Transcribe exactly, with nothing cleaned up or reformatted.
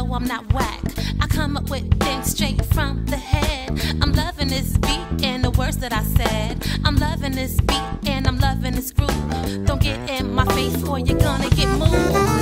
no, I'm not whack. I come up with things straight from the head. I'm loving this beat and the words that I said. I'm loving this beat and I'm loving this groove. Don't get in my face or you're gonna get moved.